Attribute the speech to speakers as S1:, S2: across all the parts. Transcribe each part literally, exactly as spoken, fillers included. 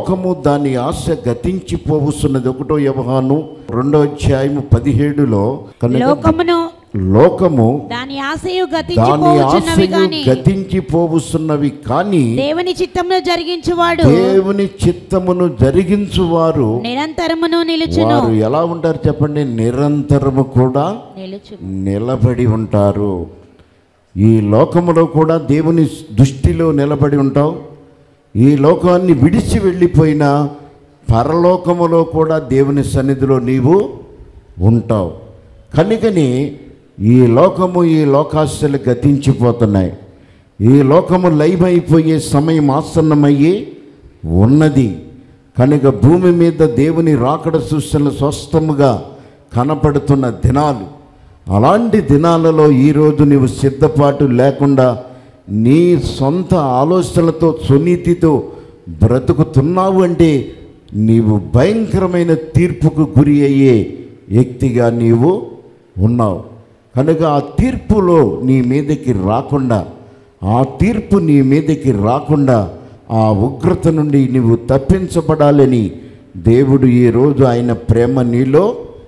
S1: లోకము దాని ఆశ గతించిపోవస్తున్నది. ఒకటో యోహాను రెండో అధ్యాయము పదిహేడులో
S2: లోకమును
S1: లోకము
S2: దాని ఆశయు
S1: గతించిపోవస్తున్నవి గాని గతించిపోవస్తున్నవి కానీ
S2: దేవుని చిత్తమును జరిగించువాడు
S1: దేవుని చిత్తమును జరిగించువారు
S2: నిరంతరమును నిలుచును.
S1: వారు ఎలా ఉంటారు చెప్పండి? నిరంతరము కూడా నిలబడి ఉంటారు. ఈ లోకములో కూడా దేవుని దృష్టిలో నిలబడి ఉంటావు. ఈ లోకాన్ని విడిచి వెళ్ళిపోయినా పరలోకములో కూడా దేవుని సన్నిధిలో నీవు ఉంటావు. కనుకని ఈ లోకము ఈ లోకాశలు గతించిపోతున్నాయి. ఈ లోకము లైమైపోయే సమయం ఆసన్నమయ్యి ఉన్నది. కనుక భూమి మీద దేవుని రాకడ సూచనలు స్పష్టముగా కనపడుతున్న దినాలు. అలాంటి దినాలలో ఈరోజు నీవు సిద్ధపాటు లేకుండా నీ సొంత ఆలోచనలతో సునీతితో బ్రతుకుతున్నావు అంటే నీవు భయంకరమైన తీర్పుకు గురి అయ్యే వ్యక్తిగా నీవు ఉన్నావు. కనుక ఆ తీర్పులో నీ మీదకి రాకుండా, ఆ తీర్పు నీ మీదకి రాకుండా ఆ ఉగ్రత నుండి నీవు తప్పించబడాలని దేవుడు ఈరోజు ఆయన ప్రేమ నీలో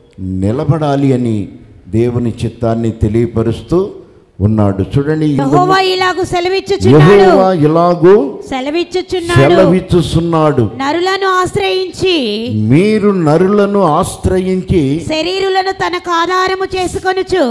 S1: నిలబడాలి అని దేవుని చిత్తాన్ని తెలియపరుస్తూ ఉన్నాడు. చూడండి,
S2: యెహోవా ఇలాగు సెలవిచ్చుచున్నాడు
S1: యెహోవా ఇలాగు
S2: సెలవిచ్చుచున్నాడు
S1: సెలవిచ్చుచున్నాడు
S2: నరులను ఆశ్రయించి
S1: మీరు నరులను ఆశ్రయించి
S2: శరీరులను తనకు ఆధారము చేసుకొనుచు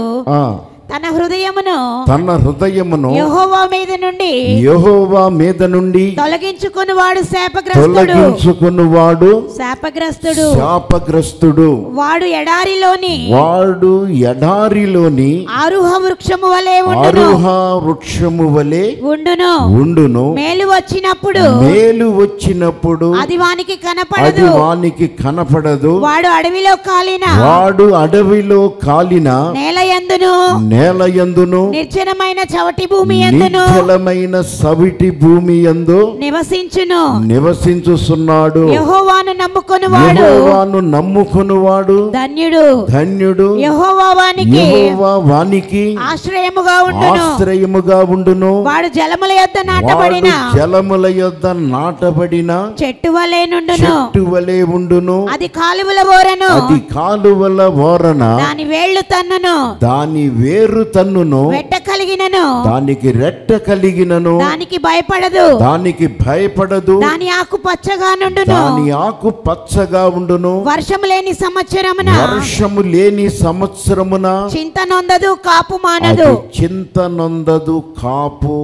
S2: తన హృదయమును
S1: తన హృదయమును
S2: యెహోవా మీద నుండి
S1: యెహోవా మీద నుండి
S2: తొలగించుకొనువాడు శాపగ్రస్తుడు
S1: తొలగించుకొనువాడు
S2: శాపగ్రస్తుడు
S1: శాపగ్రస్తుడు
S2: వాడు ఎడారిలోని
S1: వాడు ఎడారిలోని
S2: ఆరుహ వృక్షము వలె ఉండును
S1: ఆరుహ వృక్షము వలె
S2: ఉండును
S1: ఉండును
S2: మేలు వచ్చినప్పుడు
S1: మేలు వచ్చినప్పుడు
S2: అది వానికి కనపడదు
S1: అది వానికి కనపడదు
S2: వాడు అడవిలో కాలిన
S1: వాడు అడవిలో కాలిన
S2: నేలయందును
S1: నేలయందును
S2: నిర్జనమైన చవటి భూమి యందును
S1: నిర్జలమైన సవిటి భూమి యందు
S2: నివసించును
S1: నివసించుచున్నాడు.
S2: యెహోవాను నమ్ముకొనువాడు
S1: యెహోవాను నమ్ముకొనువాడు
S2: ధన్యుడు
S1: ధన్యుడు.
S2: యెహోవా వానికి
S1: యెహోవా వానికి
S2: ఆశ్రయముగా ఉండును
S1: ఆశ్రయముగా ఉండును.
S2: వాడు జలముల యొద్ద నాటబడిన
S1: వాడు జలముల యొద్ద నాటబడిన
S2: చెట్టు వలె నుండును
S1: చెట్టు వలె ఉండును.
S2: అది కాలువల ఓరను
S1: అది కాలువల ఓరన
S2: దాని వేళ్లు తన్నును
S1: దాని వేరు తన్నును
S2: వెట్ట కలిగినను
S1: దానికి రెట్ట కలిగినను
S2: దానికి భయపడదు
S1: దానికి భయపడదు
S2: దాని ఆకు పచ్చగా నుండును
S1: దాని ఆకు పచ్చగా ఉండును.
S2: వర్షము లేని సంవత్సరమున
S1: వర్షము లేని సంవత్సరమున
S2: చింత నొందదు కాపు మానదు
S1: చింత నొందదు కాపు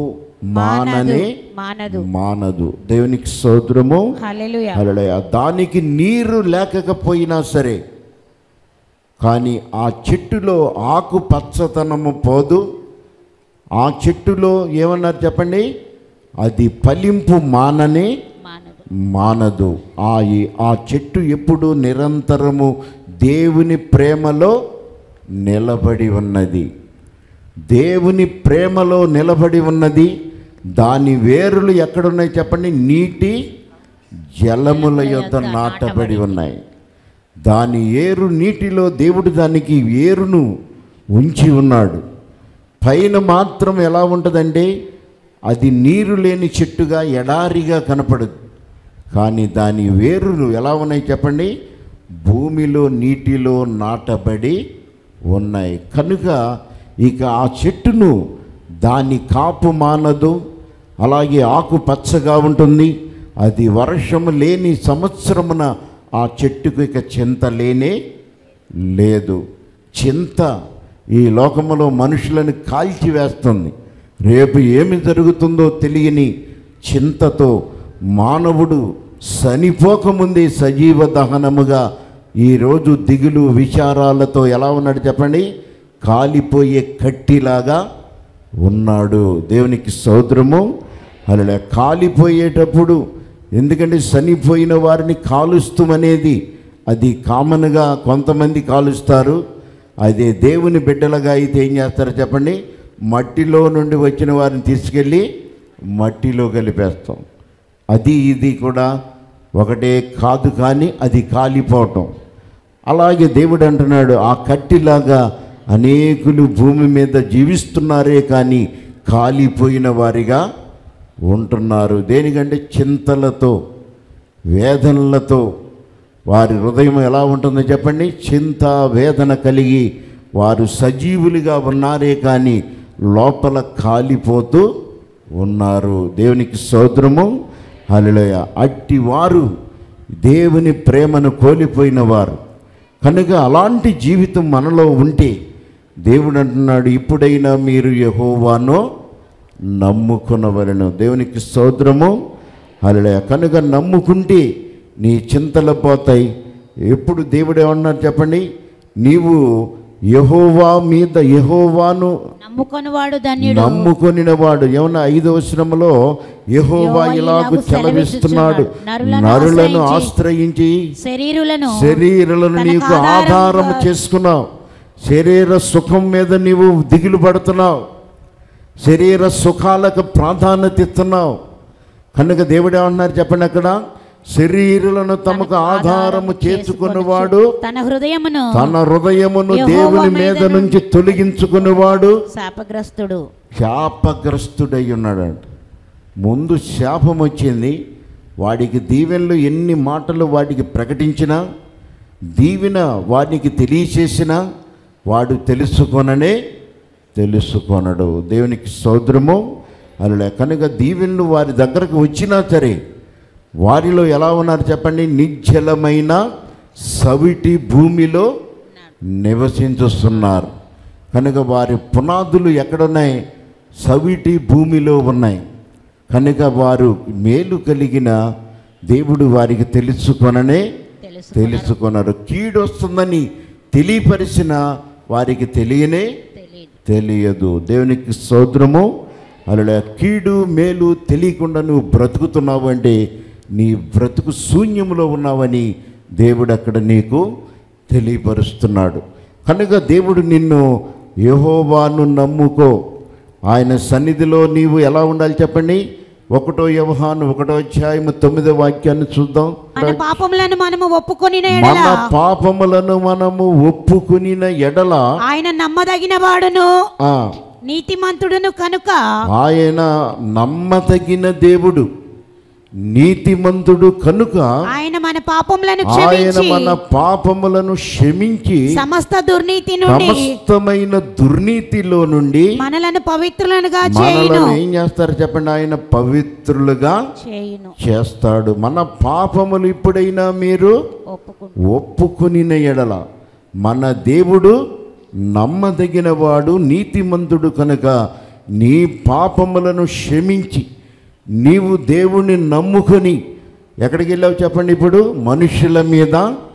S1: మాననే
S2: మానదు
S1: మానదు. దేవునికి స్తోత్రము.
S2: హల్లెలూయా.
S1: హల్లెలూయా. దానికి నీరు లేకపోయినా సరే కానీ ఆ చెట్టులో ఆకు పచ్చతనము పోదు. ఆ చెట్టులో ఏమన్నారు చెప్పండి? అది ఫలింపు మాననే మానదు. ఆ ఆ చెట్టు ఎప్పుడు నిరంతరము దేవుని ప్రేమలో నిలబడి ఉన్నది. దేవుని ప్రేమలో నిలబడి ఉన్నది. దాని వేరులు ఎక్కడున్నాయి చెప్పండి? నీటి జలముల యొద్ద నాటబడి ఉన్నాయి. దాని ఏరు నీటిలో దేవుడు దానికి ఏరును ఉంచి ఉన్నాడు. పైన మాత్రం ఎలా ఉంటుందంటే అది నీరు లేని చెట్టుగా ఎడారిగా కనపడదు. కానీ దాని వేరులు ఎలా ఉన్నాయి చెప్పండి? భూమిలో నీటిలో నాటబడి ఉన్నాయి. కనుక ఇక ఆ చెట్టును దాని కాపు మానదు, అలాగే ఆకు పచ్చగా ఉంటుంది. అది వర్షము లేని సంవత్సరమున ఆ చెట్టుకు ఇక చింత లేనే లేదు. చింత ఈ లోకములో మనుషులను కాల్చివేస్తుంది. రేపు ఏమి జరుగుతుందో తెలియని చింతతో మానవుడు చనిపోకముందే సజీవ దహనముగా ఈరోజు దిగులు విచారాలతో ఎలా ఉన్నాడు చెప్పండి? కాలిపోయే కట్టిలాగా ఉన్నాడు. దేవునికి స్తోత్రము. అలా కాలిపోయేటప్పుడు, ఎందుకంటే చనిపోయిన వారిని కాలుస్తామనేది అది కామన్గా కొంతమంది కాలుస్తారు. అదే దేవుని బిడ్డలుగా అయితే ఏం చేస్తారో చెప్పండి? మట్టిలో నుండి వచ్చిన వారిని తీసుకెళ్ళి మట్టిలో కలిపేస్తాం. అది ఇది కూడా ఒకటే కాదు, కానీ అది కాలిపోవటం. అలాగే దేవుడు అంటున్నాడు, ఆ కట్టిలాగా అనేకులు భూమి మీద జీవిస్తున్నారే కానీ కాలిపోయిన వారిగా ఉంటున్నారు. దేనికంటే చింతలతో, వేదనలతో వారి హృదయం ఎలా ఉంటుందో చెప్పండి. చింత వేదన కలిగి వారు సజీవులుగా ఉన్నారే కానీ లోపల కాలిపోతూ ఉన్నారు. దేవునికి స్తోత్రము, హల్లెలూయా. అట్టి వారు దేవుని ప్రేమను కోల్పోయిన వారు కనుక అలాంటి జీవితం మనలో ఉంటే దేవుడు అంటున్నాడు, ఇప్పుడైనా మీరు యెహోవాను నమ్ముకొనవలెను. దేవునికి స్తోత్రము, హల్లెలూయా. కనుక నమ్ముకుంటే నీ చింతలు పోతాయి. ఎప్పుడు దేవుడు ఏమన్నారు చెప్పండి, నీవు యెహోవా మీద యెహోవాను
S2: నమ్ముకొనివాడు ధన్యుడు.
S1: నమ్ముకొనినవాడు ఏమన్నా ఐదవ వచనములో యెహోవా ఇలాగు సెలవిస్తున్నాడు, నరులను ఆశ్రయించి
S2: శరీరులను
S1: శరీరులను నీకు ఆధారము చేసుకున్నావు. శరీర సుఖం మీద నీవు దిగులు పడుతున్నావు, శరీర సుఖాలకు ప్రాధాన్యత ఇస్తున్నావు. కనుక దేవుడు ఏమన్నారు చెప్పండి, అక్కడ శరీరులను తమకు ఆధారము చేసుకున్నవాడు
S2: తన హృదయమును
S1: తన హృదయమును దేవుని మీద నుంచి తొలగించుకునేవాడు
S2: శాపగ్రస్తుడు
S1: శాపగ్రస్తుడై ఉన్నాడంట. ముందు శాపం వచ్చింది, వాడికి దీవెనలు ఎన్ని మాటలు వాడికి ప్రకటించినా, దీవెన వాడికి తెలియచేసినా వాడు తెలుసుకొననే తెలుసుకొనడు. దేవునికి స్తోత్రము, అలా కనుక దీవెనలు వారి దగ్గరకు వచ్చినా సరే వారిలో ఎలా ఉన్నారు చెప్పండి, నిశ్చలమైన సవిటి భూమిలో నివసించుస్తున్నారు. కనుక వారి పునాదులు ఎక్కడున్నాయి, సవిటి భూమిలో ఉన్నాయి. కనుక వారు మేలు కలిగిన దేవుడు వారికి తెలుసుకొననే తెలుసుకొనరు. కీడు వస్తుందని తెలియపరిచిన వారికి తెలియనే తెలియదు. దేవునికి స్తోత్రము, అలా కీడు మేలు తెలియకుండా నువ్వు బ్రతుకుతున్నావు అంటే నీ బ్రతుకు శూన్యంలో ఉన్నావని దేవుడు అక్కడ నీకు తెలియపరుస్తున్నాడు. కనుక దేవుడు నిన్ను యెహోవాను నమ్ముకో, ఆయన సన్నిధిలో నీవు ఎలా ఉండాలి చెప్పండి. ఒకటో యోహాను ఒకటో అధ్యాయము తొమ్మిదో వాక్యాన్ని చూద్దాం.
S2: మన పాపములను మనము ఒప్పుకొనిన
S1: మన
S2: ఎడల
S1: పాపములను మనము ఒప్పుకొనిన ఎడల
S2: ఆయన నమ్మదగిన వాడును
S1: ఆ
S2: నీతిమంతుడును కనుక
S1: ఆయన నమ్మదగిన దేవుడు, నీతిమంతుడు కనుక
S2: ఆయన మన పాపములను
S1: ఆయన
S2: క్షమించి
S1: మన పాపములను క్షమించి
S2: సమస్త దుర్నీతి నుండి
S1: సమస్తమైన దుర్నీతిలో నుండి
S2: మనలను పవిత్రులనుగా చేయును
S1: మనలను ఏం చేస్తారు చెప్పండి, ఆయన పవిత్రులుగా
S2: చేయును
S1: చేస్తాడు. మన పాపములు ఇప్పుడైనా మీరు
S2: ఒప్పుకుంటు
S1: ఒప్పుకొనిన ఎడల మన దేవుడు నమ్మదగిన వాడు, నీతిమంతుడు కనుక నీ పాపములను క్షమించి నీవు దేవుణ్ణి నమ్ముకొని ఎక్కడికి వెళ్ళావు చెప్పండి. ఇప్పుడు మనుషుల మీద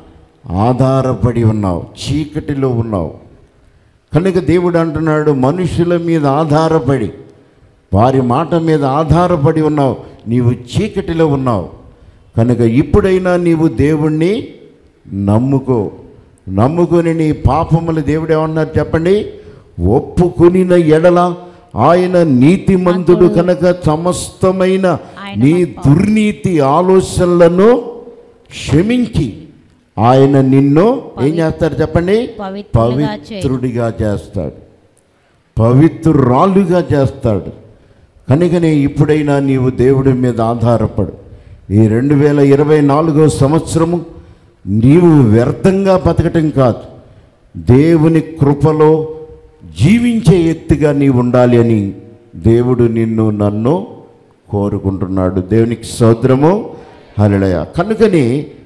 S1: ఆధారపడి ఉన్నావు, చీకటిలో ఉన్నావు. కనుక దేవుడు అంటున్నాడు, మనుషుల మీద ఆధారపడి వారి మాట మీద ఆధారపడి ఉన్నావు, నీవు చీకటిలో ఉన్నావు. కనుక ఇప్పుడైనా నీవు దేవుణ్ణి నమ్ముకో. నమ్ముకొని నీ పాపములు దేవుడు ఏమన్నారు చెప్పండి, ఒప్పుకొనిన ఎడల ఆయన నీతిమంతుడు కనుక సమస్తమైన నీ దుర్నీతి ఆలోచనలను క్షమించి ఆయన నిన్ను ఏం చేస్తాడు చెప్పండి, పవిత్రుడిగా చేస్తాడు, పవిత్రురాలుగా చేస్తాడు. కనుకనే ఇప్పుడైనా నీవు దేవుడి మీద ఆధారపడు. ఈ రెండు వేల ఇరవై నాలుగో సంవత్సరము నీవు వ్యర్థంగా బతకటం కాదు, దేవుని కృపలో జీవించే వ్యక్తిగా నీవు ఉండాలి అని దేవుడు నిన్ను నన్ను కోరుకుంటున్నాడు. దేవునికి స్తోత్రము, హల్లెలూయా. కనుకని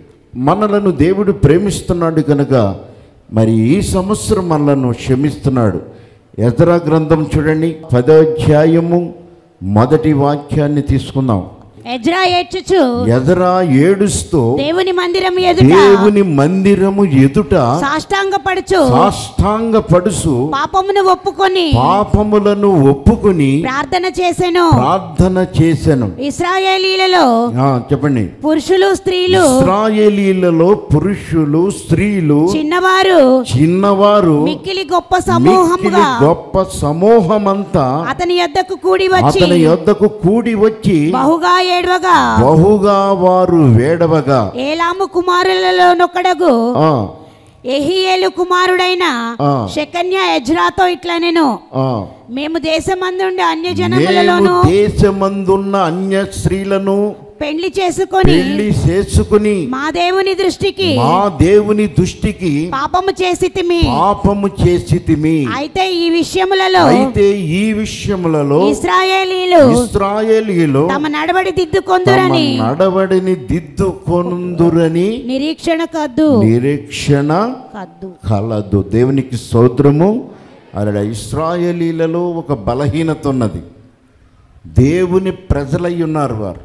S1: మనలను దేవుడు ప్రేమిస్తున్నాడు కనుక మరి ఈ సంవత్సరం మనలను క్షమిస్తున్నాడు. ఎజ్రా గ్రంథం చూడండి, పదో అధ్యాయము మొదటి వాక్యాన్ని తీసుకుందాం.
S2: ఎజ్రా ఏడ్చుచు
S1: ఎజ్రా ఏడుస్తూ
S2: దేవుని మందిరం ఎదుట
S1: దేవుని మందిరము ఎదుట
S2: సాష్టాంగపడుచు
S1: సాష్టాంగపడుచు
S2: పాపమును ఒప్పుకొని
S1: పాపములను ఒప్పుకొని
S2: ప్రార్థన చేసెను
S1: ప్రార్థన చేసెను.
S2: ఇశ్రాయేలీలలో
S1: ఆ, చెప్పండి.
S2: పురుషులు స్త్రీలు
S1: ఇశ్రాయేలీలలో పురుషులు స్త్రీలు
S2: చిన్నవారు
S1: చిన్నవారు
S2: మిక్కిలి గొప్ప సమూహముగా
S1: మిక్కిలి గొప్ప సమూహమంతా
S2: అతని యొద్దకు కూడి వచ్చి
S1: అతని యొద్దకు కూడి వచ్చి
S2: బహుగా ఏడవగా
S1: బహుగా వారు వేడవగా
S2: ఏలాము కుమారులలో నొక్కడగు
S1: ఆ
S2: ఎహియేలు కుమారుడైన
S1: ఆ.
S2: షెకన్యా ఎజ్రాతో ఇట్లా నేను
S1: ఆ
S2: మేము దేశమందుండి అన్య జనములలోను
S1: దేశమందున్న అన్య స్త్రీలను
S2: పెళ్లి చేసుకొని
S1: పెళ్లి చేసుకుని
S2: మా దేవుని దృష్టికి
S1: మా దేవుని దృష్టికి
S2: పాపము చేసితిమి.
S1: పాపము చేసితిమి.
S2: అయితే ఈ విషయములలో
S1: అయితే ఈ విషయములలో
S2: ఇశ్రాయేలీయులు
S1: ఇశ్రాయేలీయులు
S2: తమ నడవడి దిద్దుకొందురని
S1: తమ నడవడిని దిద్దుకొందురని
S2: నిరీక్షణ కద్దు
S1: నిరీక్షణ
S2: కద్దు.
S1: కలదు. దేవునికి స్తోత్రము. అలా ఇశ్రాయేలీలలో ఒక బలహీనత ఉన్నది. దేవుని ప్రజలై ఉన్నారు వారు.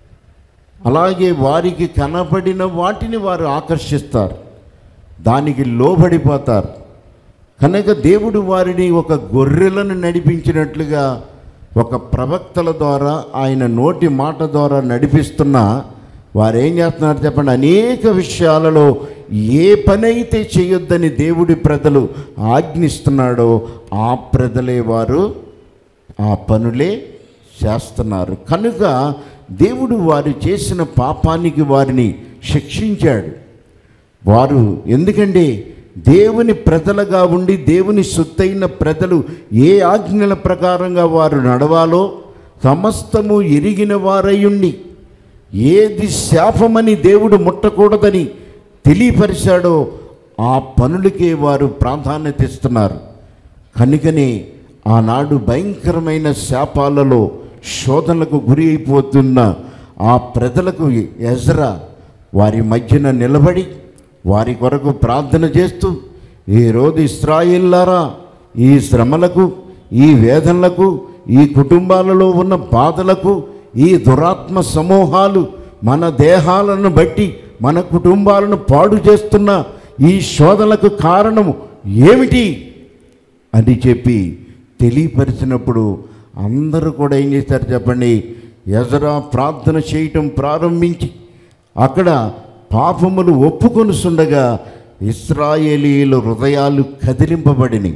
S1: అలాగే వారికి కనబడిన వాటిని వారు ఆకర్షిస్తారు, దానికి లోబడిపోతారు. కనుక దేవుడు వారిని ఒక గొర్రెలను నడిపించినట్లుగా ఒక ప్రవక్తల ద్వారా ఆయన నోటి మాట ద్వారా నడిపిస్తున్న వారు ఏం చేస్తున్నారు చెప్పండి? అనేక విషయాలలో ఏ పని అయితే చేయొద్దని దేవుడి ప్రజలు ఆజ్ఞిస్తున్నాడో ఆ ప్రజలే వారు ఆ పనులే చేస్తున్నారు. కనుక దేవుడు వారు చేసిన పాపానికి వారిని శిక్షించాడు. వారు ఎందుకంటే దేవుని ప్రజలుగా ఉండి దేవుని సొత్తైన ప్రజలు ఏ ఆజ్ఞల ప్రకారంగా వారు నడవాలో సమస్తము ఎరిగిన వారయ్యుండి ఏది శాపమని దేవుడు ముట్టకూడదని తెలియపరిచాడో ఆ పనులకే వారు ప్రాధాన్యత ఇస్తున్నారు. కనుకనే ఆనాడు భయంకరమైన శాపాలలో శోధనలకు గురి అయిపోతున్న ఆ ప్రజలకు ఎజ్రా వారి మధ్యన నిలబడి వారి కొరకు ప్రార్థన చేస్తూ, ఈరోజు ఇశ్రాయేలులారా ఈ శ్రమలకు, ఈ వేదనలకు, ఈ కుటుంబాలలో ఉన్న బాధలకు, ఈ దురాత్మ సమూహాలు మన దేహాలను బట్టి మన కుటుంబాలను పాడు చేస్తున్న ఈ శోధనలకు కారణము ఏమిటి అని చెప్పి తెలియపరిచినప్పుడు అందరూ కూడా ఏం చేశారు చెప్పండి? ఎజ్రా ప్రార్థన చేయటం ప్రారంభించి అక్కడ పాపములు ఒప్పుకొనుచుండగా ఇశ్రాయేలీయుల హృదయాలు కదిలింపబడినవి.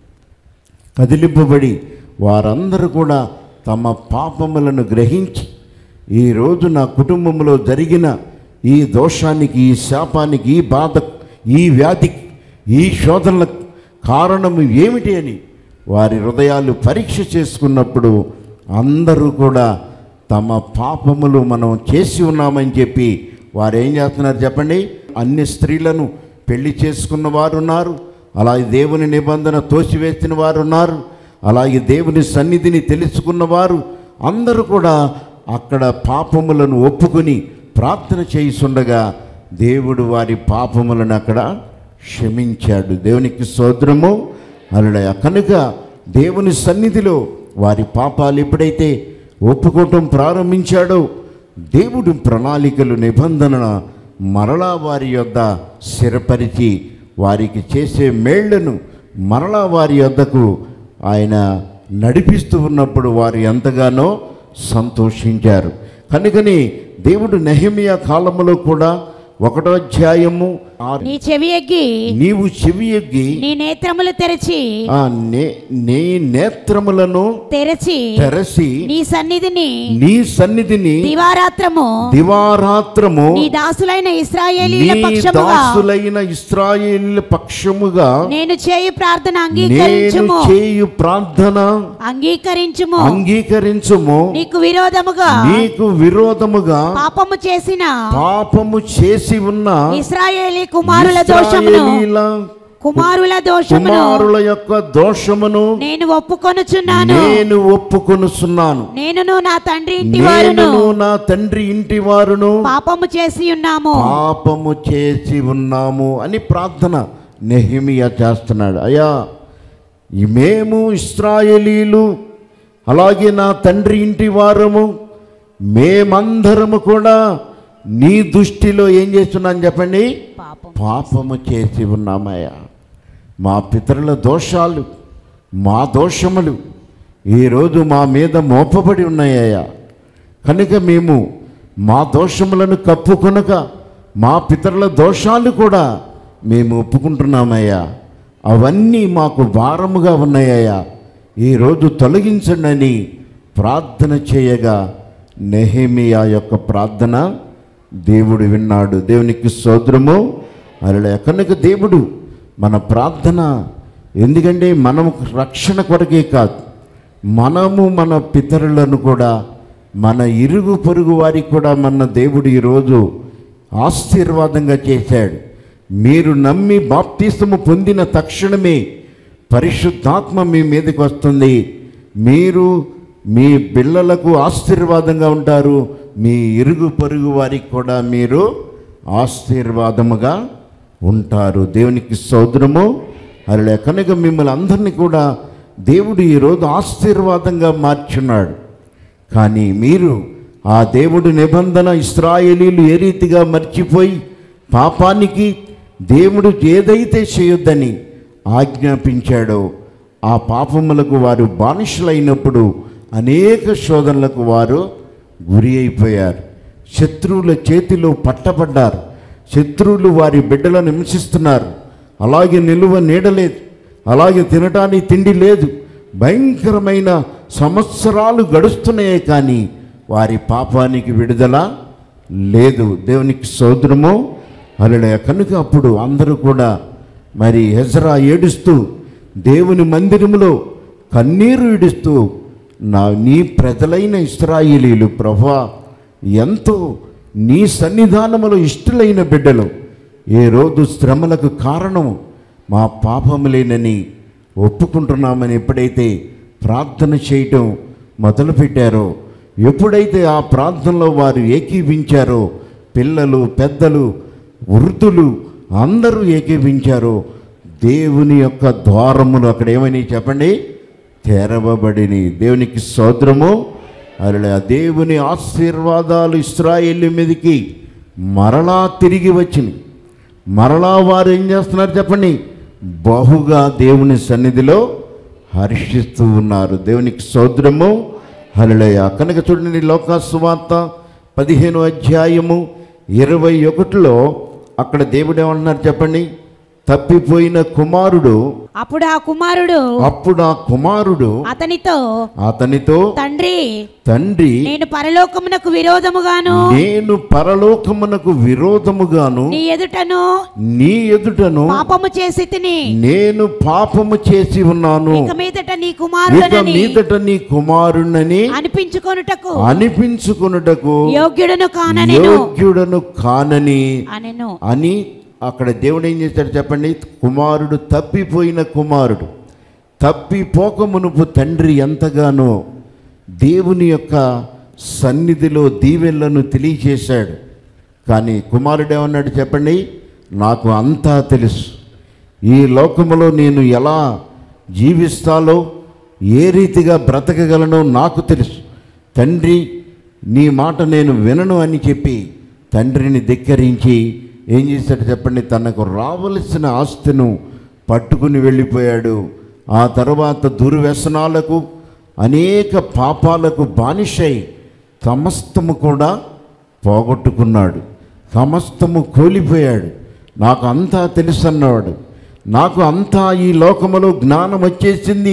S1: కదిలింపబడి వారందరూ కూడా తమ పాపములను గ్రహించి, ఈరోజు నా కుటుంబంలో జరిగిన ఈ దోషానికి, ఈ శాపానికి, ఈ బాధ, ఈ వ్యాధికి, ఈ శోధనలకు కారణము ఏమిటి అని వారి హృదయాలు పరీక్ష చేసుకున్నప్పుడు అందరూ కూడా తమ పాపములు మనం చేసి ఉన్నామని చెప్పి వారు ఏం చేస్తున్నారు చెప్పండి? అన్ని స్త్రీలను పెళ్లి చేసుకున్న వారు ఉన్నారు, అలాగే దేవుని నిబంధన తోసివేసిన వారు ఉన్నారు, అలాగే దేవుని సన్నిధిని తెలుసుకున్నవారు అందరూ కూడా అక్కడ పాపములను ఒప్పుకొని ప్రార్థన చేయుచుండగా దేవుడు వారి పాపములను అక్కడ క్షమించాడు. దేవునికి స్తోత్రము. హల్లెలూయా. కనుక దేవుని సన్నిధిలో వారి పాపాలు ఎప్పుడైతే ఒప్పుకోవటం ప్రారంభించాడో దేవుడు ప్రణాళికలు, నిబంధన మరలా వారి యొద్ద స్థిరపరిచి వారికి చేసే మేళ్లను మరలా వారి యొద్దకు ఆయన నడిపిస్తూ ఉన్నప్పుడు వారు ఎంతగానో సంతోషించారు. కనుకని దేవుడు నెహెమియా కాలములో కూడా ఒకటో అధ్యాయము
S2: నీ చెవి ఎగ్గి
S1: నీవు చెవి ఎగ్గి
S2: నీ నేత్రములు తెరచి
S1: ఆ నీ నేత్రములను
S2: తెరచి
S1: తెరచి
S2: నీ సన్నిధిని
S1: నీ సన్నిధిని
S2: దివారాత్రము
S1: దివారాత్రము
S2: నీ దాసులైన ఇశ్రాయేలీయుల పక్షముగా
S1: దాసులైన ఇశ్రాయేలీయుల పక్షముగా
S2: నేను చేయు ప్రార్థన అంగీకరించుము
S1: నేను చేయు ప్రార్థన
S2: అంగీకరించుము
S1: అంగీకరించుము
S2: నీకు విరోధముగా
S1: నీకు విరోధముగా
S2: పాపము చేసిన
S1: పాపము చేసి ఉన్న
S2: ఇశ్రాయేలీ కుమారుల దోషమును కుమారుల దోషమును
S1: కుమారుల యొక్క దోషమును
S2: నేను ఒప్పుకొనుచున్నాను
S1: నేను ఒప్పుకొనుచున్నాను
S2: నేనును నా తండ్రి ఇంటి వారును
S1: నా తండ్రి ఇంటి వారును
S2: పాపము చేసి ఉన్నాము
S1: పాపము చేసి ఉన్నాము అని ప్రార్థన నెహెమియా చేస్తున్నాడు. అయ్యా, మేము ఇశ్రాయేలీయులు అలాగే నా తండ్రి ఇంటి వారము మేమందరము కూడా నీ దృష్టిలో ఏం చేస్తున్నాను చెప్పండి? పాపము చేసి ఉన్నామయ్యా. మా పితరుల దోషాలు, మా దోషములు ఈరోజు మా మీద మోపబడి ఉన్నాయ్యా. కనుక మేము మా దోషములను కప్పుకొనక మా పితరుల దోషాలు కూడా మేము ఒప్పుకుంటున్నామయ్యా. అవన్నీ మాకు భారముగా ఉన్నాయ్యా, ఈరోజు తొలగించండి అని ప్రార్థన చేయగా నెహెమియా యొక్క ప్రార్థన దేవుడు విన్నాడు. దేవునికి స్తోత్రము. హల్లెలూయా. కనుక దేవుడు మన ప్రార్థన, ఎందుకంటే మనము రక్షణ కొరకే కాదు, మనము మన పితరులను కూడా మన ఇరుగు పొరుగు వారికి కూడా మన దేవుడు ఈరోజు ఆశీర్వాదంగా చేశాడు. మీరు నమ్మి బాప్తిస్మము పొందిన తక్షణమే పరిశుద్ధాత్మ మీ మీదకి వస్తుంది. మీరు మీ పిల్లలకు ఆశీర్వాదంగా ఉంటారు. మీ ఇరుగు పొరుగు వారికి కూడా మీరు ఆశీర్వాదముగా ఉంటారు. దేవునికి స్తోత్రము. అలా కనుక మిమ్మల్ని అందరినీ కూడా దేవుడు ఈరోజు ఆశీర్వాదంగా మార్చున్నాడు. కానీ మీరు ఆ దేవుడు నిబంధన ఇశ్రాయేలీలు ఏ రీతిగా మర్చిపోయి పాపానికి దేవుడు ఏదైతే చేయొద్దని ఆజ్ఞాపించాడో ఆ పాపములకు వారు బానిసలైనప్పుడు అనేక శోధనలకు వారు గురి అయిపోయారు. శత్రువుల చేతిలో పట్టబడ్డారు. శత్రువులు వారి బిడ్డలను హింసిస్తున్నారు. అలాగే నిలువ నీడలేదు, అలాగే తినటానికి తిండి లేదు. భయంకరమైన సంవత్సరాలు గడుస్తున్నాయే కానీ వారి పాపానికి విడుదల లేదు. దేవునికి స్తోత్రము. హల్లెలూయా. కనుక అప్పుడు అందరూ కూడా మరి ఎజ్రా ఏడుస్తూ దేవుని మందిరములో కన్నీరు ఇడుస్తూ, నా నీ ప్రజలైన ఇశ్రాయేలీయులు ప్రభువా, ఎంతో నీ సన్నిధానములో ఇష్టలైన బిడ్డలు ఏ రోజు శ్రమలకు కారణం మా పాపములేనని ఒప్పుకుంటున్నామని ఎప్పుడైతే ప్రార్థన చేయటం మొదలుపెట్టారో, ఎప్పుడైతే ఆ ప్రార్థనలో వారు ఏకీభించారో, పిల్లలు పెద్దలు వృద్ధులు అందరూ ఏకీభించారో, దేవుని యొక్క ద్వారములు అక్కడ ఏమని చెప్పండి, తెరవబడిని. దేవునికి స్తోత్రము. అలా దేవుని ఆశీర్వాదాలు ఇశ్రాయేలు మీదకి మరలా తిరిగి వచ్చినాయి. మరలా వారు ఏం చేస్తున్నారు చెప్పండి, బహుగా దేవుని సన్నిధిలో హర్షిస్తూ ఉన్నారు. దేవునికి స్తోత్రము. హల్లెలూయా. కనుక చూడండి, లోకా సువార్త పదిహేను అధ్యాయము ఇరవై ఒకటిలో అక్కడ దేవుడు ఏమంటున్నారు చెప్పండి, తప్పిపోయిన కుమారుడు
S2: అప్పుడు ఆ కుమారుడు
S1: అప్పుడు ఆ కుమారుడు
S2: అతనితో
S1: అతనితో
S2: తండ్రి
S1: తండ్రి
S2: నేను పరలోకమునకు విరోధముగాను
S1: నేను పరలోకమునకు విరోధముగాను
S2: నీ ఎదుటను
S1: నీ ఎదుటను
S2: పాపము చేసి తిని
S1: నేను పాపము చేసి ఉన్నాను.
S2: ఇక మీదట నీ
S1: ఇక
S2: కుమారుడని
S1: మీదట నీ కుమారుణ్ణని
S2: అనిపించుకొనుటకు
S1: అనిపించుకొనుటకు
S2: యోగ్యుడను కాననెను
S1: యోగ్యుడను కానని
S2: అనెను
S1: అని అక్కడ దేవుడు ఏం చేశాడు చెప్పండి, కుమారుడు తప్పిపోయిన కుమారుడు తప్పిపోకమునుపు తండ్రి ఎంతగానో దేవుని యొక్క సన్నిధిలో దీవెనలను తెలియచేశాడు. కానీ కుమారుడు ఏమన్నాడు చెప్పండి, నాకు అంతా తెలుసు, ఈ లోకములో నేను ఎలా జీవిస్తాలో ఏ రీతిగా బ్రతకగలనో నాకు తెలుసు, తండ్రి నీ మాట నేను వినను అని చెప్పి తండ్రిని ధిక్కరించి ఏం చేశాడు చెప్పండి, తనకు రావలసిన ఆస్తిను పట్టుకుని వెళ్ళిపోయాడు. ఆ తర్వాత దుర్వ్యసనాలకు అనేక పాపాలకు బానిసై సమస్తము కూడా పోగొట్టుకున్నాడు. సమస్తము కోల్పోయాడు. నాకు అంతా తెలుసు అన్నాడు. నాకు అంతా ఈ లోకములో జ్ఞానం వచ్చేసింది,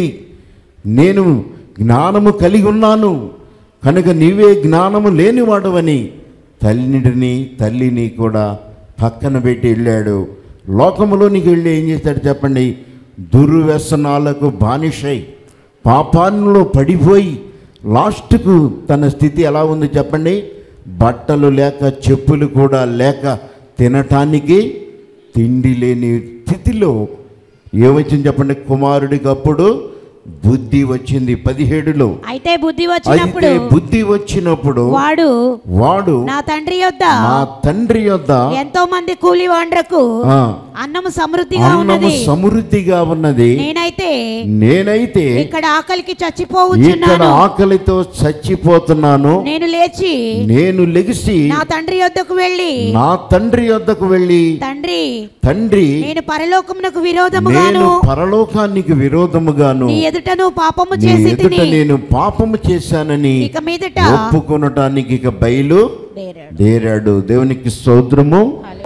S1: నేను జ్ఞానము కలిగి ఉన్నాను కనుక నీవే జ్ఞానము లేనివాడవని తల్లిని తల్లిని కూడా పక్కన పెట్టి వెళ్ళాడు. లోకములోనికి వెళ్ళి ఏం చేశాడు చెప్పండి, దుర్వ్యసనాలకు బానిసై పాపాల్లో పడిపోయి లాస్ట్కు తన స్థితి ఎలా ఉంది చెప్పండి, బట్టలు లేక చెప్పులు కూడా లేక తినటానికి తిండి లేని స్థితిలో ఏమొచ్చింది చెప్పండి, కుమారుడికి అప్పుడు బుద్ధి వచ్చింది. పదిహేడులో
S2: అయితే బుద్ధి వచ్చినప్పుడు
S1: అయితే బుద్ధి వచ్చినప్పుడు
S2: వాడు
S1: వాడు
S2: నా తండ్రి యొద్ద
S1: నా తండ్రి యొద్ద
S2: ఎంతో మంది కూలి వాండ్రకు
S1: ఆ,
S2: అన్నము సమృద్ధిగా
S1: అన్నము
S2: ఉన్నది,
S1: సమృద్ధిగా ఉన్నది,
S2: నేనైతే
S1: నేనైతే
S2: ఇక్కడ ఆకలికి
S1: ఇక్కడ
S2: చచ్చిపోవచ్చున్నాను.
S1: ఆకలితో చచ్చిపోతున్నాను.
S2: నేను లేచి
S1: నేను లెగిసి
S2: నా తండ్రి యొద్దకు వెళ్ళి
S1: నా తండ్రి యొద్దకు వెళ్ళి
S2: తండ్రి
S1: తండ్రి
S2: నేను పరలోకమునకు
S1: నేను
S2: విరోధముగాను
S1: పరలోకానికి విరోధముగాను
S2: నీ ఎదుటను పాపము
S1: నీ
S2: చేసి
S1: ఎదుట
S2: తిని
S1: నేను పాపము చేశానని
S2: ఇక మీదట
S1: ఒప్పుకొనటానికి ఇక బయలు
S2: దేరాడు.
S1: దేరాడు. దేవునికి స్తోత్రము.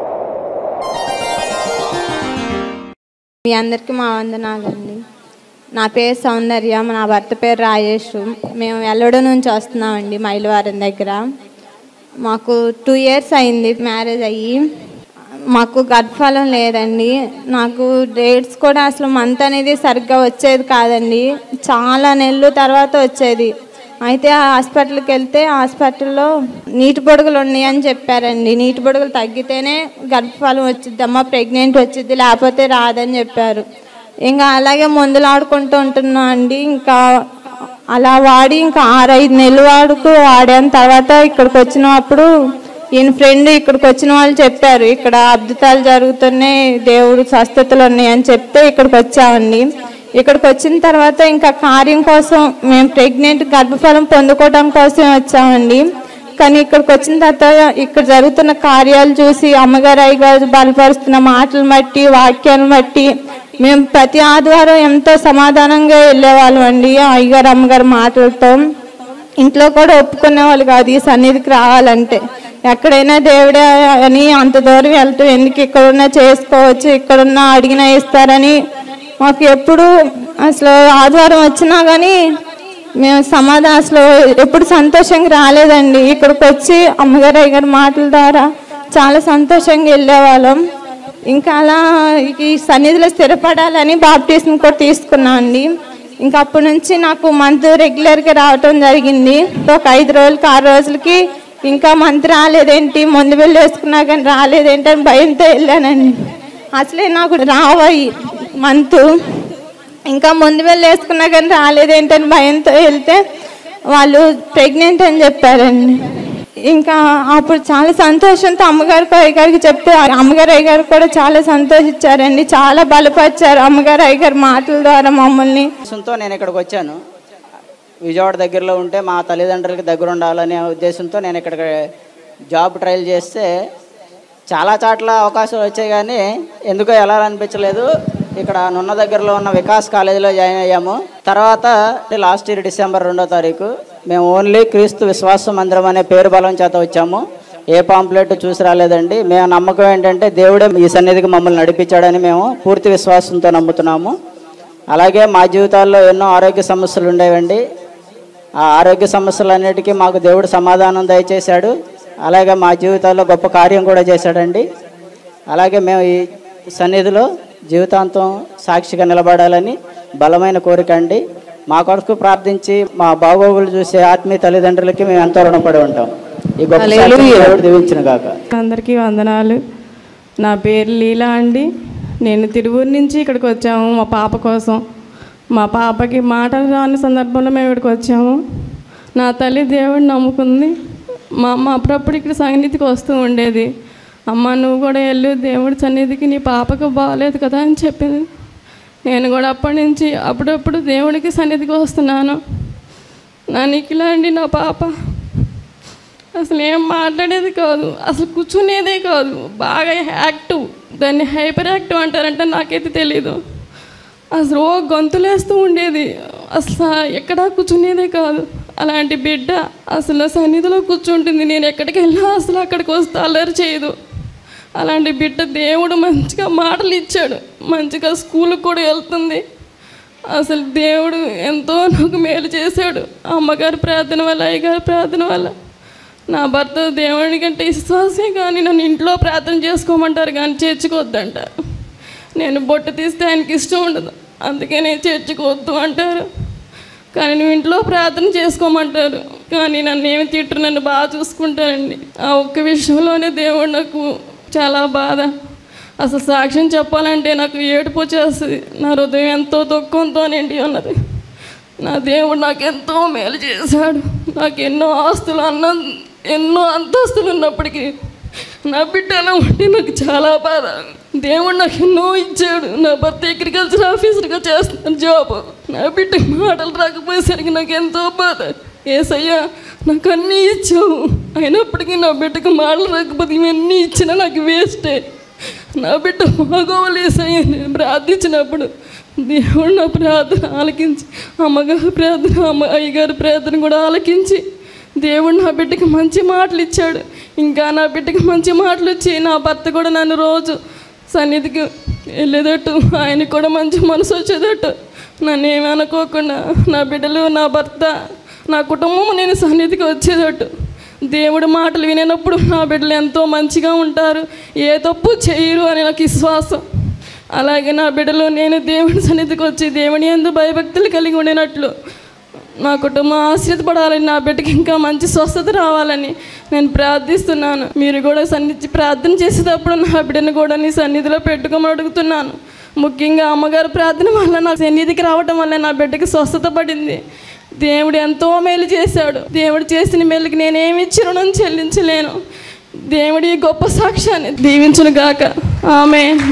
S3: మీ అందరికీ మా వందనాలండి. నా పేరు సౌందర్య, నా భర్త పేరు రాజేష్. మేము ఎల్లడో నుంచి వస్తున్నామండి మైలవారం దగ్గర. మాకు టూ ఇయర్స్ అయింది మ్యారేజ్ అయ్యి. మాకు గర్భఫలం లేదండి. నాకు డేట్స్ కూడా అసలు మంత్ అనేది సరిగ్గా వచ్చేది కాదండి. చాలా నెలలు తర్వాత వచ్చేది. అయితే ఆ హాస్పిటల్కి వెళ్తే హాస్పిటల్లో నీటి బొడుగులు ఉన్నాయని చెప్పారండి. నీటి బొడుగులు తగ్గితేనే గర్భఫలం వచ్చిద్దమ్మా, ప్రెగ్నెంట్ వచ్చిద్ది, లేకపోతే రాదని చెప్పారు. ఇంకా అలాగే మందులు ఆడుకుంటూ ఉంటున్నా అండి. ఇంకా అలా వాడి ఇంకా ఆరైదు నెలల వరకు వాడాను. తర్వాత ఇక్కడికి వచ్చినప్పుడు ఈయన ఫ్రెండ్ ఇక్కడికి వచ్చిన వాళ్ళు చెప్పారు, ఇక్కడ అద్భుతాలు జరుగుతున్నాయి, దేవుడు స్వస్థతలు ఉన్నాయని చెప్తే ఇక్కడికి వచ్చామండి. ఇక్కడికి వచ్చిన తర్వాత ఇంకా కార్యం కోసం మేము ప్రెగ్నెంట్ గర్భఫలం పొందుకోవడం కోసం వచ్చామండి. కానీ ఇక్కడికి వచ్చిన తర్వాత ఇక్కడ జరుగుతున్న కార్యాలు చూసి అమ్మగారు అయ్యగారు బలపరుస్తున్న మాటలు బట్టి వాక్యాలను బట్టి మేము ప్రతి ఆదివారం ఎంతో సమాధానంగా వెళ్ళేవాళ్ళం అండి. అయ్యగారు అమ్మగారు మాటలతో ఇంట్లో కూడా ఒప్పుకునే వాళ్ళు కాదు ఈ సన్నిధికి రావాలంటే. ఎక్కడైనా దేవుడే అని అంత దూరం వెళ్తూ ఎందుకు ఇక్కడున్నా చేసుకోవచ్చు, ఇక్కడున్నా అడిగినా ఇస్తారని మాకు ఎప్పుడు అసలు ఆదివారం వచ్చినా కానీ మేము సమాధానం అసలు ఎప్పుడు సంతోషంగా రాలేదండి. ఇక్కడికి వచ్చి అమ్మగారు అయ్యగారు మాటల ద్వారా చాలా సంతోషంగా వెళ్ళేవాళ్ళం. ఇంకా అలా ఈ సన్నిధిలో స్థిరపడాలని బాప్టిజం కూడా తీసుకున్నాం అండి. ఇంకా అప్పటి నుంచి నాకు మంత్ రెగ్యులర్గా రావటం జరిగింది. ఒక ఐదు రోజులకి ఆరు రోజులకి ఇంకా మంత్ రాలేదేంటి, ముందు వెళ్ళి వేసుకున్నా కానీ రాలేదేంటి అని భయంతో వెళ్ళానండి. అసలే నాకు రావాయి మంత్, ఇంకా ముందు వెళ్ళి వేసుకున్నా కానీ రాలేదేంటని భయంతో వెళ్తే వాళ్ళు ప్రెగ్నెంట్ అని చెప్పారండి. ఇంకా అప్పుడు చాలా సంతోషంతో అమ్మగారికి అయ్యగారికి చెప్తే అమ్మగారు అయ్యగారు కూడా చాలా సంతోషించారండి, చాలా బలపరిచారు అమ్మగారు అయ్యగారు మాటల ద్వారా మమ్మల్ని.
S4: ఉద్దేశంతో నేను ఇక్కడికి వచ్చాను. విజయవాడ దగ్గరలో ఉంటే మా తల్లిదండ్రులకి దగ్గర ఉండాలనే ఉద్దేశంతో నేను ఇక్కడికి జాబ్ ట్రయల్ చేస్తే చాలా చోట్ల అవకాశాలు వచ్చాయి, కానీ ఎందుకో ఎలా అనిపించలేదు. ఇక్కడ నున్న దగ్గరలో ఉన్న వికాస్ కాలేజీలో జాయిన్ అయ్యాము. తర్వాత లాస్ట్ ఇయర్ డిసెంబర్ రెండో తారీఖు మేము ఓన్లీ క్రీస్తు విశ్వాస మందిరం అనే పేరు బలం చేత వచ్చాము. ఏ పాంప్లెట్ చూసి రాలేదండి. మేము నమ్మకం ఏంటంటే దేవుడే ఈ సన్నిధికి మమ్మల్ని నడిపించాడని మేము పూర్తి విశ్వాసంతో నమ్ముతున్నాము. అలాగే మా జీవితాల్లో ఎన్నో ఆరోగ్య సమస్యలు ఉండేవండి. ఆ ఆరోగ్య సమస్యలన్నిటికీ మాకు దేవుడు సమాధానం దయచేశాడు. అలాగే మా జీవితాల్లో గొప్ప కార్యం కూడా చేశాడండి. అలాగే మేము ఈ సన్నిధిలో జీవితాంతం సాక్షిగా నిలబడాలని బలమైన కోరిక అండి. మా కొరకు ప్రార్థించి మా బాగోగులు చూసే ఆత్మీయ తల్లిదండ్రులకి మేము ఎంతో రుణపడి ఉంటాం. ఈ గొప్ప దేవుడు దీవించిన గాక.
S5: అందరికీ వందనాలు. నా పేరు లీలా అండి. నేను తిరువూరు నుంచి ఇక్కడికి వచ్చాము మా పాప కోసం. మా పాపకి మాటలు రాని సందర్భంలో మేము ఇక్కడికి వచ్చాము. నా తల్లి దేవుడిని నమ్ముకుంది. మా అమ్మ అప్పుడప్పుడు ఇక్కడ సన్నిధికి వస్తూ ఉండేది. అమ్మ నువ్వు కూడా వెళ్ళు దేవుడి సన్నిధికి, నీ పాపకు బాగాలేదు కదా అని చెప్పింది. నేను కూడా అప్పటి నుంచి అప్పుడప్పుడు దేవుడికి సన్నిధికి వస్తున్నాను. నా నిఖిల అండి నా పాప అసలు ఏం మాట్లాడేది కాదు, అసలు కూర్చునేదే కాదు, బాగా యాక్టివ్. దాన్ని హైపర్ యాక్టివ్ అంటారంటే నాకైతే తెలీదు. అసలు ఓ గొంతులేస్తూ ఉండేది, అసలు ఎక్కడా కూర్చునేదే కాదు. అలాంటి బిడ్డ అసలు సన్నిధిలో కూర్చుంటుంది. నేను ఎక్కడికి వెళ్ళినా అసలు అక్కడికి వస్తే అల్లరి చేయదు. అలాంటి బిడ్డ దేవుడు మంచిగా మాటలు ఇచ్చాడు, మంచిగా స్కూల్కి కూడా వెళ్తుంది. అసలు దేవుడు ఎంతో నాకు మేలు చేశాడు. అమ్మగారి ప్రార్థన వల్ల అయ్యగారి ప్రార్థన వల్ల. నా భర్త దేవుడి కంటే విశ్వాసే, కానీ నన్ను ఇంట్లో ప్రార్థన చేసుకోమంటారు కానీ చేర్చుకోవద్దంటారు. నేను బొట్టు తీస్తే ఆయనకి ఇష్టం ఉండదు, అందుకే నేను చేర్చుకోవద్దు అంటారు. కానీ నువ్వు ఇంట్లో ప్రార్థన చేసుకోమంటారు, కానీ నన్ను ఏమి తిట్టరు, నన్ను బాగా చూసుకుంటారండి. ఆ ఒక్క విషయంలోనే దేవుడు నాకు చాలా బాధ. అసలు సాక్ష్యం చెప్పాలంటే నాకు ఏడుపు వచ్చేస్తుంది. నా హృదయం ఎంతో దుఃఖంతో నిండి ఉన్నది. నా దేవుడు నాకు ఎంతో మేలు చేశాడు. నాకు ఎన్నో ఆస్తులు అన్న ఎన్నో అంతస్తులు ఉన్నప్పటికీ నా బిడ్డలో ఉంటే నాకు చాలా బాధ. దేవుడు నాకు ఎన్నో ఇచ్చాడు. నా భర్త అగ్రికల్చర్ ఆఫీసర్గా చేస్తున్నాను జాబ్. నా బిడ్డ మాటలు రాకపోయేసరికి నాకు ఎంతో బాధ. ఏసయ్యా నాకు అన్నీ ఇచ్చావు, అయినప్పటికీ నా బిడ్డకు మాటలు రాకపోతే ఇవన్నీ ఇచ్చినా నాకు వేస్టే. నా బిడ్డ బాగోవాలి ఏసయ్యా నేను ప్రార్థించినప్పుడు దేవుడు నా ప్రార్థన ఆలకించి, అమ్మగారి ప్రార్థన అమ్మ అయ్యగారి ప్రార్థన కూడా ఆలకించి దేవుడు నా బిడ్డకి మంచి మాటలు ఇచ్చాడు. ఇంకా నా బిడ్డకి మంచి మాటలు ఇచ్చి నా భర్త కూడా నన్ను రోజు సన్నిధికి వెళ్ళేటట్టు, ఆయనకు కూడా మంచి మనసు వచ్చేటట్టు, నన్ను ఏమీ అనుకోకుండా నా బిడ్డలు నా భర్త నా కుటుంబం నేను సన్నిధికి వచ్చేటట్టు దేవుడి మాటలు వినేటప్పుడు నా బిడ్డలు ఎంతో మంచిగా ఉంటారు, ఏ తప్పు చేయరు అని నాకు విశ్వాసం. అలాగే నా బిడ్డలు నేను దేవుడి సన్నిధికి వచ్చి దేవుని యందు భయభక్తులు కలిగి ఉండినట్లు నా కుటుంబం ఆశ్రయపడాలని, నా బిడ్డకి ఇంకా మంచి స్వస్థత రావాలని నేను ప్రార్థిస్తున్నాను. మీరు కూడా సన్నిధి ప్రార్థన చేసేటప్పుడు నా బిడ్డను కూడా నీ సన్నిధిలో పెట్టుకోమని అడుగుతున్నాను. ముఖ్యంగా అమ్మగారు ప్రార్థన వల్ల నా సన్నిధికి రావటం వల్ల నా బిడ్డకి స్వస్థత పడింది. దేవుడు ఎంతో మేలు చేశాడు. దేవుడు చేసిన మేలుకి నేనేమి రుణం చెల్లించలేను. దేవుడి గొప్ప సాక్ష్యాన్ని దీవించును గాక. ఆమేన్.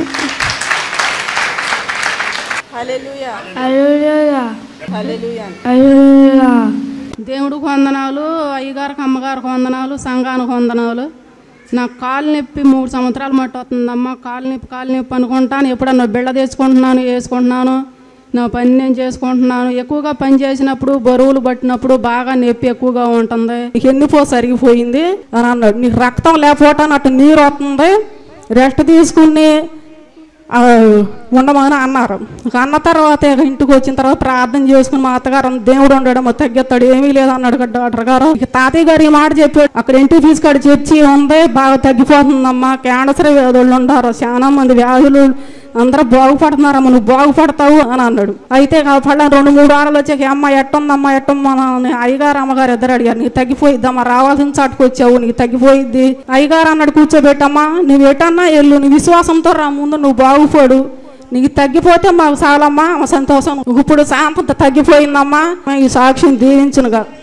S6: హల్లెలూయా.
S7: హల్లెలూయా.
S6: హల్లెలూయా.
S7: హల్లెలూయా.
S6: దేవుడికి వందనాలు, అయ్యగారికి అమ్మగారికి వందనాలు, సంఘానికి వందనాలు. నాకు కాలు నొప్పి మూడు సంవత్సరాలు మట్టి వస్తుందమ్మా. కాలు నొప్పి కాలు నొప్పి అనుకుంటాను. ఎప్పుడన్నా బిళ్ళ తెచ్చుకుంటున్నాను, వేసుకుంటున్నాను, నా పని నేను చేసుకుంటున్నాను. ఎక్కువగా పని చేసినప్పుడు బరువులు పట్టినప్పుడు బాగా నొప్పి ఎక్కువగా ఉంటుంది. నీకు ఎన్నిపో సరిగిపోయింది అని అన్నాడు. నీకు రక్తం లేకపోవటాన్ని అటు నీరు వస్తుంది, రెస్ట్ తీసుకుని ఉండమని అన్నారు. అన్న తర్వాత ఇంటికి వచ్చిన తర్వాత ప్రార్థన చేసుకుని మా అత్తగారు దేవుడు ఉండడం తగ్గిస్తాడు, ఏమీ లేదన్నాడు డాక్టర్ గారు. తాతయ్య గారు ఈ మాట చెప్పాడు. అక్కడ ఇంటి ఫీజు కాడ చర్చి ఉంది, బాగా తగ్గిపోతుందమ్మా. క్యాన్సర్ వ్యాధులు ఉన్నారు, చాలా మంది వ్యాధులు, అందరూ బాగుపడుతున్నారమ్మ, నువ్వు బాగుపడతావు అని అన్నాడు. అయితే పళ్ళ రెండు మూడు వారాలు వచ్చాక అమ్మ ఎట్టుందమ్మా ఎట్టమ్మా అయ్యగారు అమ్మగారు ఇద్దరు అడిగారు. నీకు తగ్గిపోయిద్దమ్మా, రావాల్సిన చాటుకు వచ్చావు, నీకు తగ్గిపోయిద్ది. అయ్యగారు అన్నాడు కూర్చోబెట్టమ్మా, నువ్వు ఎటన్నా వెళ్ళు, నీ విశ్వాసంతో రా, ముందు నువ్వు బాగుపడు, నీకు తగ్గిపోతే మాకు చాలమ్మా సంతోషం. ఇప్పుడు శాంతత తగ్గిపోయిందమ్మా, ఈ సాక్ష్యం దీవించునుగా.